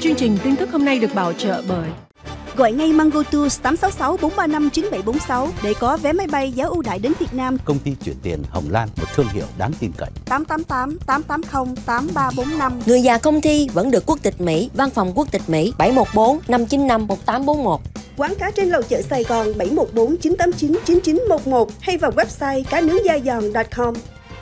Chương trình tin tức hôm nay được bảo trợ bởi gọi ngay Mango Tours 866 435 9746 để có vé máy bay giá ưu đãi đến Việt Nam. Công ty chuyển tiền Hồng Lan, một thương hiệu đáng tin cậy. 888 880 8345. Người già không thi vẫn được quốc tịch Mỹ. Văn phòng quốc tịch Mỹ 714 595 1841. Quán cá trên lầu chợ Sài Gòn 714 989 9911 hay vào website cá nướng da giòn.com.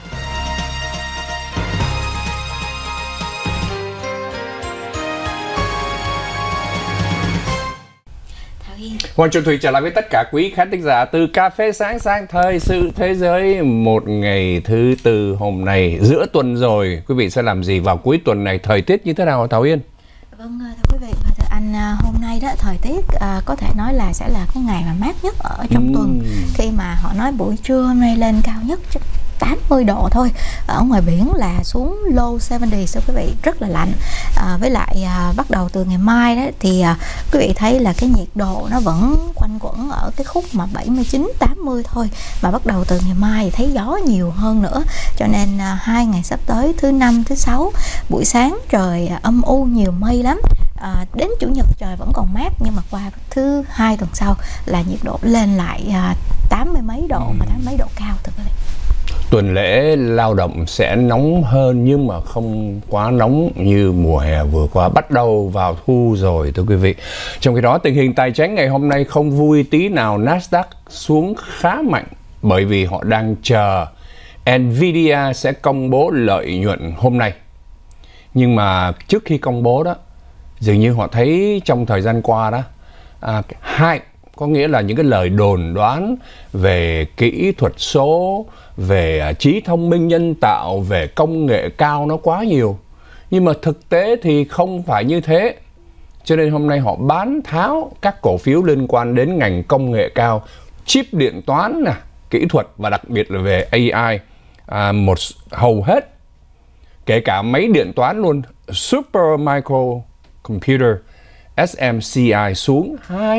Hoàng Trọng Thủy trở lại với tất cả quý khán thính giả từ Cà phê Sáng sang Thời sự Thế giới. Một ngày thứ tư hôm nay, giữa tuần rồi. Quý vị sẽ làm gì vào cuối tuần này? Thời tiết như thế nào Thảo Yên? Vâng, thưa quý vị và thưa anh, hôm nay đó thời tiết có thể nói là sẽ là cái ngày mà mát nhất ở trong tuần. Khi mà họ nói buổi trưa hôm nay lên cao nhất 80 độ thôi. Ở ngoài biển là xuống low 70 so quý vị, rất là lạnh. Với lại bắt đầu từ ngày mai đó thì quý vị thấy là cái nhiệt độ nó vẫn quanh quẩn ở cái khúc mà 79 80 thôi. Mà bắt đầu từ ngày mai thì thấy gió nhiều hơn nữa. Cho nên 2 ngày sắp tới, thứ Năm, thứ Sáu, buổi sáng trời âm u nhiều mây lắm. Đến Chủ nhật trời vẫn còn mát, nhưng mà qua thứ Hai tuần sau là nhiệt độ lên lại 80 mấy độ, mà 80 mấy độ cao thưa quý vị. Tuần lễ lao động sẽ nóng hơn nhưng mà không quá nóng như mùa hè vừa qua. Bắt đầu vào thu rồi thưa quý vị. Trong khi đó tình hình tài chính ngày hôm nay không vui tí nào. Nasdaq xuống khá mạnh bởi vì họ đang chờ Nvidia sẽ công bố lợi nhuận hôm nay. Nhưng mà trước khi công bố đó, dường như họ thấy trong thời gian qua đó có nghĩa là những cái lời đồn đoán về kỹ thuật số, về trí thông minh nhân tạo, về công nghệ cao nó quá nhiều. Nhưng mà thực tế thì không phải như thế. Cho nên hôm nay họ bán tháo các cổ phiếu liên quan đến ngành công nghệ cao, chip điện toán, kỹ thuật và đặc biệt là về AI. Hầu hết, kể cả máy điện toán luôn, Supermicro Computer, SMCI xuống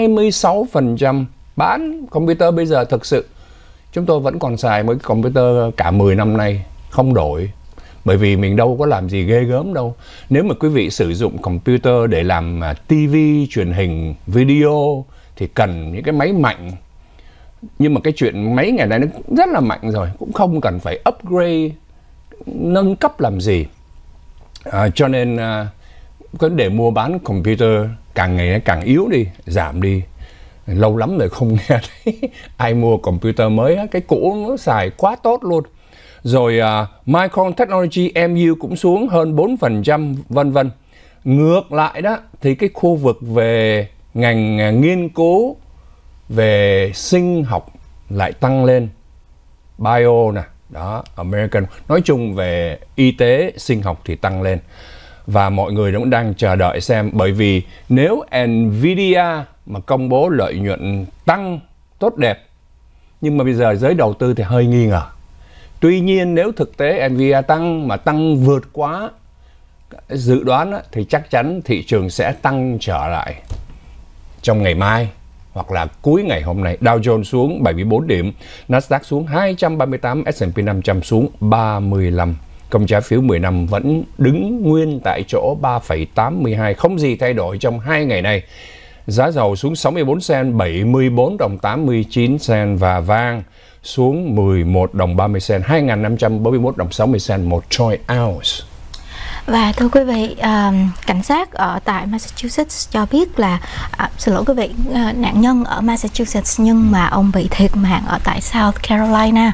26%. Bán computer bây giờ thực sự chúng tôi vẫn còn xài mấy computer cả 10 năm nay không đổi. Bởi vì mình đâu có làm gì ghê gớm đâu. Nếu mà quý vị sử dụng computer để làm TV, truyền hình, video thì cần những cái máy mạnh. Nhưng mà cái chuyện máy ngày nay nó rất là mạnh rồi, cũng không cần phải upgrade, nâng cấp làm gì. Cho nên vấn đề mua bán computer càng ngày càng yếu đi, giảm đi. Lâu lắm rồi không nghe thấy ai mua computer mới. Cái cũ nó xài quá tốt luôn. Rồi Micron Technology MU cũng xuống hơn 4%, vân vân. Ngược lại đó thì cái khu vực về ngành nghiên cứu về sinh học lại tăng lên. Bio nè, đó, American. Nói chung về y tế, sinh học thì tăng lên. Và mọi người cũng đang chờ đợi xem, bởi vì nếu Nvidia mà công bố lợi nhuận tăng tốt đẹp, nhưng mà bây giờ giới đầu tư thì hơi nghi ngờ. Tuy nhiên nếu thực tế Nvidia tăng mà tăng vượt quá dự đoán thì chắc chắn thị trường sẽ tăng trở lại trong ngày mai hoặc là cuối ngày hôm nay. Dow Jones xuống 74 điểm, Nasdaq xuống 238, S&P 500 xuống 35. Công trái phiếu 10 năm vẫn đứng nguyên tại chỗ 3,82, không gì thay đổi trong 2 ngày này. Giá dầu xuống 64 cent, 74 đồng 89 cent và vàng xuống 11 đồng 30 cent, 2.541 đồng 60 cent một troy ounce. Và thưa quý vị, cảnh sát ở tại Massachusetts cho biết là xin lỗi quý vị, nạn nhân ở Massachusetts nhưng mà ông bị thiệt mạng ở tại South Carolina.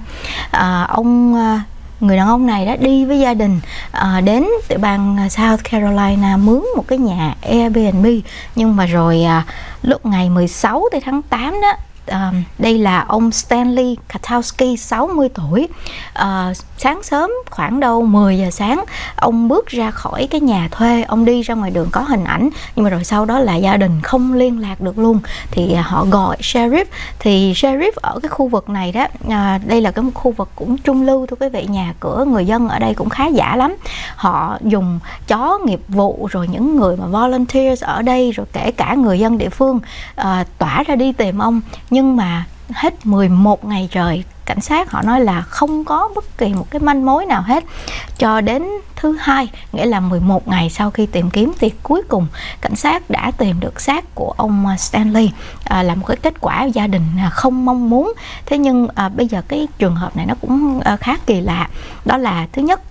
Người đàn ông này đã đi với gia đình đến tiểu bang South Carolina mướn một cái nhà Airbnb, nhưng mà rồi lúc ngày 16 tháng 8 đó, đây là ông Stanley Katowski, 60 tuổi. Sáng sớm khoảng đâu 10 giờ sáng, ông bước ra khỏi cái nhà thuê, ông đi ra ngoài đường có hình ảnh, nhưng mà rồi sau đó là gia đình không liên lạc được luôn. Thì họ gọi sheriff, thì sheriff ở cái khu vực này đó, đây là cái khu vực cũng trung lưu thưa quý vị, nhà cửa người dân ở đây cũng khá giả lắm. Họ dùng chó nghiệp vụ, rồi những người mà volunteers ở đây, rồi kể cả người dân địa phương tỏa ra đi tìm ông. Nhưng mà hết 11 ngày trời cảnh sát họ nói là không có bất kỳ một cái manh mối nào hết cho đến thứ Hai, nghĩa là 11 ngày sau khi tìm kiếm thì cuối cùng cảnh sát đã tìm được xác của ông Stanley, là một cái kết quả gia đình không mong muốn. Thế nhưng bây giờ cái trường hợp này nó cũng khá kỳ lạ, đó là thứ nhất,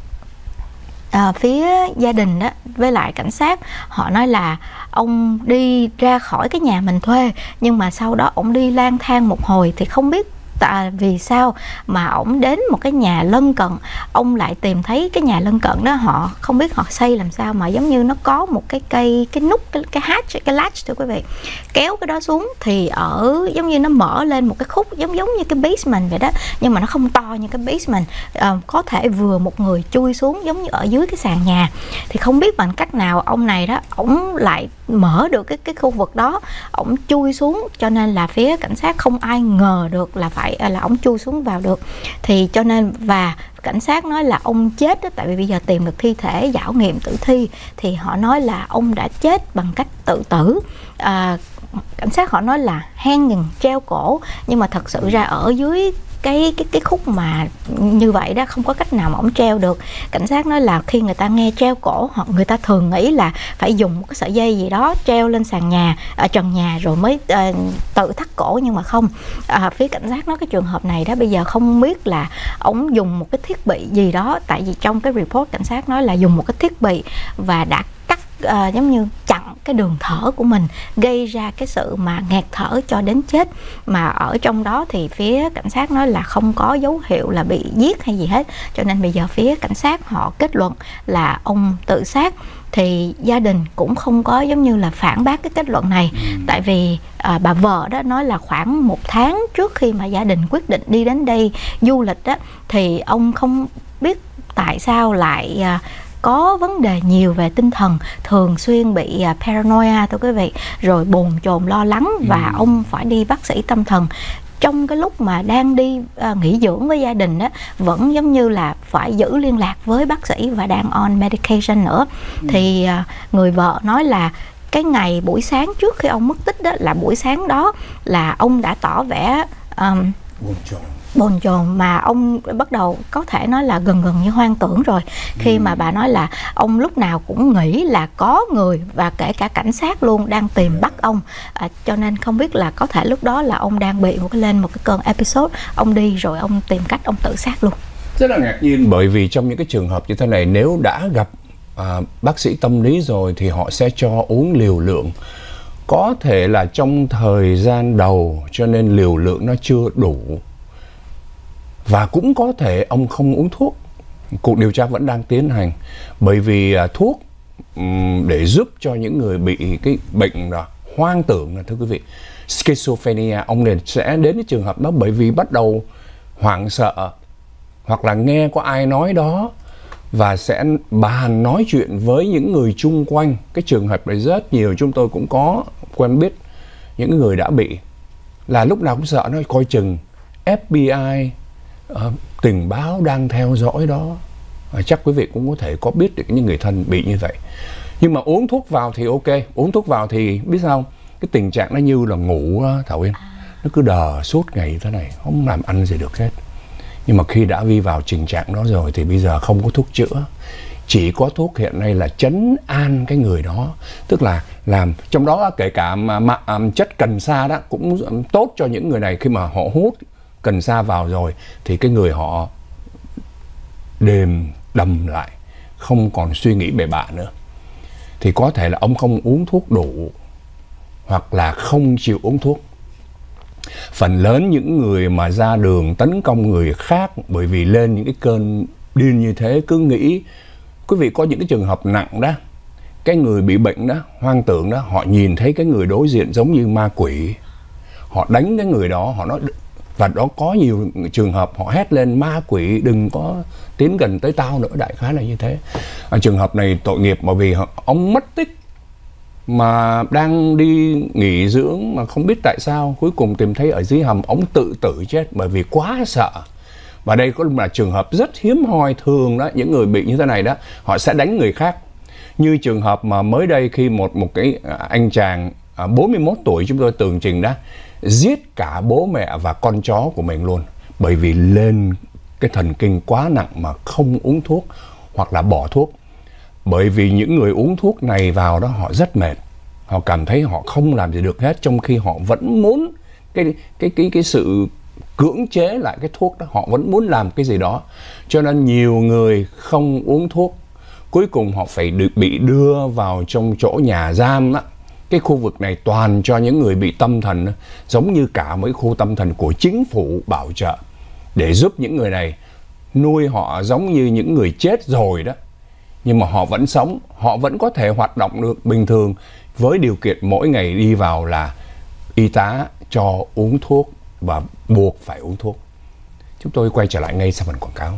phía gia đình đó với lại cảnh sát họ nói là ông đi ra khỏi cái nhà mình thuê, nhưng mà sau đó ông đi lang thang một hồi thì không biết vì sao mà ổng đến một cái nhà lân cận, ông lại tìm thấy cái nhà lân cận đó họ không biết họ xây làm sao mà giống như nó có một cái cây, cái nút, cái hatch, cái latch thưa quý vị, kéo cái đó xuống thì ở giống như nó mở lên một cái khúc giống như cái basement vậy đó, nhưng mà nó không to như cái basement, có thể vừa một người chui xuống giống như ở dưới cái sàn nhà. Thì không biết bằng cách nào ông này đó ổng lại mở được cái khu vực đó, ổng chui xuống, cho nên là phía cảnh sát không ai ngờ được là là ổng chui xuống vào được. Thì cho nên và cảnh sát nói là ông chết đó, tại vì bây giờ tìm được thi thể, khảo nghiệm tử thi thì họ nói là ông đã chết bằng cách tự tử. Cảnh sát họ nói là hanging, treo cổ, nhưng mà thật sự ra ở dưới cái khúc mà như vậy đó không có cách nào mà ổng treo được. Cảnh sát nói là khi người ta nghe treo cổ, người ta thường nghĩ là phải dùng một cái sợi dây gì đó treo lên sàn nhà, trần nhà rồi mới tự thắt cổ, nhưng mà không. Phía cảnh sát nói cái trường hợp này đó bây giờ không biết là ổng dùng một cái thiết bị gì đó, tại vì trong cái report cảnh sát nói là dùng một cái thiết bị và đã cắt giống như chặn cái đường thở của mình, gây ra cái sự mà nghẹt thở cho đến chết. Mà ở trong đó thì phía cảnh sát nói là không có dấu hiệu là bị giết hay gì hết, cho nên bây giờ phía cảnh sát họ kết luận là ông tự sát. Thì gia đình cũng không có giống như là phản bác cái kết luận này, tại vì bà vợ đó nói là khoảng 1 tháng trước khi mà gia đình quyết định đi đến đây du lịch đó, thì ông không biết tại sao lại có vấn đề nhiều về tinh thần, thường xuyên bị paranoia thưa quý vị, rồi bồn chồn lo lắng và ông phải đi bác sĩ tâm thần. Trong cái lúc mà đang đi nghỉ dưỡng với gia đình đó, vẫn giống như là phải giữ liên lạc với bác sĩ và đang on medication nữa. Thì người vợ nói là cái ngày buổi sáng trước khi ông mất tích đó, là buổi sáng đó là ông đã tỏ vẻ bồn chồn, mà ông bắt đầu có thể nói là gần như hoang tưởng rồi, khi mà bà nói là ông lúc nào cũng nghĩ là có người và kể cả cảnh sát luôn đang tìm bắt ông, cho nên không biết là có thể lúc đó là ông đang bị một cái cơn episode, ông đi rồi ông tìm cách ông tự sát luôn. Rất là ngạc nhiên, bởi vì trong những cái trường hợp như thế này, nếu đã gặp bác sĩ tâm lý rồi thì họ sẽ cho uống liều lượng, có thể là trong thời gian đầu cho nên liều lượng nó chưa đủ, và cũng có thể ông không uống thuốc. Cuộc điều tra vẫn đang tiến hành, bởi vì thuốc để giúp cho những người bị cái bệnh hoang tưởng thưa quý vị, schizophrenia, ông này sẽ đến cái trường hợp đó bởi vì bắt đầu hoảng sợ, hoặc là nghe có ai nói đó và sẽ bàn nói chuyện với những người chung quanh. Cái trường hợp này rất nhiều, chúng tôi cũng có quen biết những người đã bị, là lúc nào cũng sợ, nói coi chừng FBI, tình báo đang theo dõi đó. Chắc quý vị cũng có thể có biết được những người thân bị như vậy. Nhưng mà uống thuốc vào thì ok, uống thuốc vào thì biết sao, cái tình trạng nó như là ngủ Thảo Yên, nó cứ đờ suốt ngày như thế này, không làm ăn gì được hết. Nhưng mà khi đã vi vào tình trạng đó rồi thì bây giờ không có thuốc chữa, chỉ có thuốc hiện nay là trấn an cái người đó, tức là làm trong đó kể cả chất cần sa đó cũng tốt cho những người này. Khi mà họ hút cần sa vào rồi thì cái người họ đầm lại, không còn suy nghĩ bậy bạ nữa. Thì có thể là ông không uống thuốc đủ, hoặc là không chịu uống thuốc. Phần lớn những người mà ra đường tấn công người khác bởi vì lên những cái cơn điên như thế, cứ nghĩ, quý vị có những cái trường hợp nặng đó, cái người bị bệnh đó, hoang tưởng đó, họ nhìn thấy cái người đối diện giống như ma quỷ, họ đánh cái người đó, họ nói, và đó có nhiều trường hợp họ hét lên ma quỷ đừng có tiến gần tới tao nữa, đại khái là như thế. Trường hợp này tội nghiệp, bởi vì ông mất tích mà đang đi nghỉ dưỡng mà không biết tại sao cuối cùng tìm thấy ở dưới hầm, ông tự tử chết bởi vì quá sợ. Và đây có là trường hợp rất hiếm hoi. Thường đó, những người bị như thế này đó, họ sẽ đánh người khác. Như trường hợp mà mới đây khi một cái anh chàng 41 tuổi chúng tôi tường trình đó, giết cả bố mẹ và con chó của mình luôn, bởi vì lên cái thần kinh quá nặng mà không uống thuốc hoặc là bỏ thuốc. Bởi vì những người uống thuốc này vào đó họ rất mệt, họ cảm thấy họ không làm gì được hết, trong khi họ vẫn muốn cái sự cưỡng chế lại cái thuốc đó, họ vẫn muốn làm cái gì đó. Cho nên nhiều người không uống thuốc, cuối cùng họ phải bị đưa vào trong chỗ nhà giam đó. Cái khu vực này toàn cho những người bị tâm thần, giống như cả mấy khu tâm thần của chính phủ bảo trợ, để giúp những người này, nuôi họ giống như những người chết rồi đó. Nhưng mà họ vẫn sống, họ vẫn có thể hoạt động được bình thường, với điều kiện mỗi ngày đi vào là y tá cho uống thuốc và buộc phải uống thuốc. Chúng tôi quay trở lại ngay sau phần quảng cáo.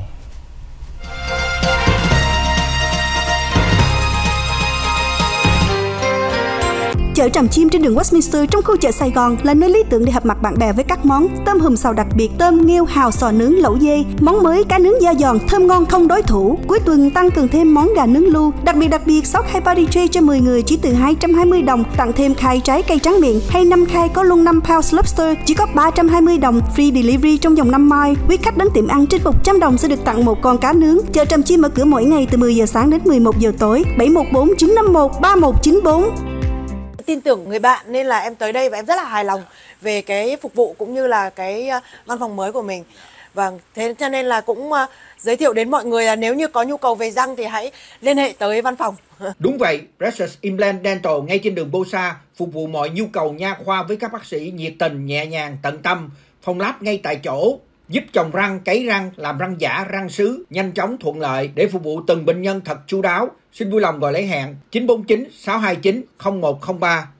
Chợ Tràm Chim trên đường Westminster trong khu chợ Sài Gòn là nơi lý tưởng để gặp mặt bạn bè với các món tôm hùm xào đặc biệt, tôm nghêu hào sò nướng, lẩu dê, món mới cá nướng da giòn thơm ngon không đối thủ. Cuối tuần tăng cường thêm món gà nướng lu, đặc biệt 6 khay party tray cho 10 người chỉ từ 220 đồng, tặng thêm khay trái cây tráng miệng hay 5 khay có luôn 5 pounds lobster chỉ có 320 đồng, free delivery trong vòng 5 mile. Quý khách đến tiệm ăn trên 100 đồng sẽ được tặng một con cá nướng. Chợ Tràm Chim mở cửa mỗi ngày từ 10 giờ sáng đến 11 giờ tối. 714 951 3194. Tin tưởng người bạn nên là em tới đây và em rất là hài lòng về cái phục vụ cũng như là cái văn phòng mới của mình. Và thế cho nên là cũng giới thiệu đến mọi người là nếu như có nhu cầu về răng thì hãy liên hệ tới văn phòng. Đúng vậy, Precious Implant Dental ngay trên đường Bosa phục vụ mọi nhu cầu nha khoa với các bác sĩ nhiệt tình, nhẹ nhàng, tận tâm, phòng lab ngay tại chỗ, giúp trồng răng, cấy răng, làm răng giả, răng sứ, nhanh chóng, thuận lợi để phục vụ từng bệnh nhân thật chu đáo. Xin vui lòng gọi lấy hẹn 949 629 0103.